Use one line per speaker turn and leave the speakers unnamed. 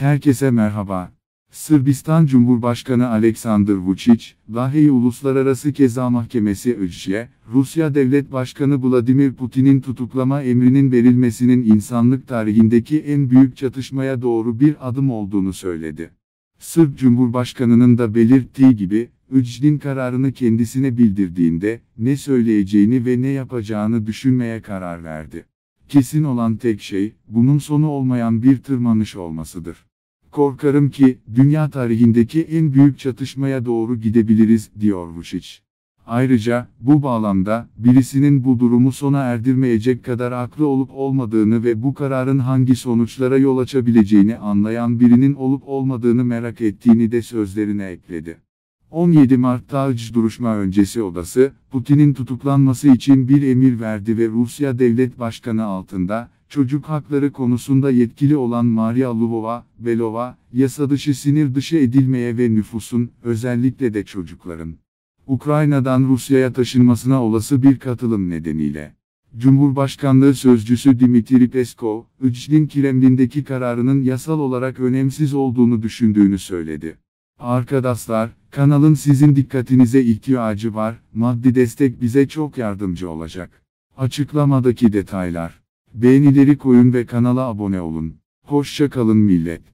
Herkese merhaba. Sırbistan Cumhurbaşkanı Aleksandar Vučić, Lahey Uluslararası Ceza Mahkemesi ICJ, Rusya Devlet Başkanı Vladimir Putin'in tutuklama emrinin verilmesinin insanlık tarihindeki en büyük çatışmaya doğru bir adım olduğunu söyledi. Sırp Cumhurbaşkanı'nın da belirttiği gibi, ICJ'nin kararını kendisine bildirdiğinde, ne söyleyeceğini ve ne yapacağını düşünmeye karar verdi. Kesin olan tek şey, bunun sonu olmayan bir tırmanış olmasıdır. Korkarım ki, dünya tarihindeki en büyük çatışmaya doğru gidebiliriz, diyor Vučić. Ayrıca, bu bağlamda, birisinin bu durumu sona erdirmeyecek kadar aklı olup olmadığını ve bu kararın hangi sonuçlara yol açabileceğini anlayan birinin olup olmadığını merak ettiğini de sözlerine ekledi. 17 Mart'ta ICJ duruşma öncesi odası, Putin'in tutuklanması için bir emir verdi ve Rusya Devlet Başkanı altında, çocuk hakları konusunda yetkili olan Maria Lvova-Belova, yasadışı sinir dışı edilmeye ve nüfusun, özellikle de çocukların, Ukrayna'dan Rusya'ya taşınmasına olası bir katılım nedeniyle. Cumhurbaşkanlığı sözcüsü Dmitri Peskov, ICJ'nin Kremlin'deki kararının yasal olarak önemsiz olduğunu düşündüğünü söyledi. Arkadaşlar, kanalın sizin dikkatinize ihtiyacı var, maddi destek bize çok yardımcı olacak. Açıklamadaki detaylar. Beğenileri koyun ve kanala abone olun. Hoşça kalın millet.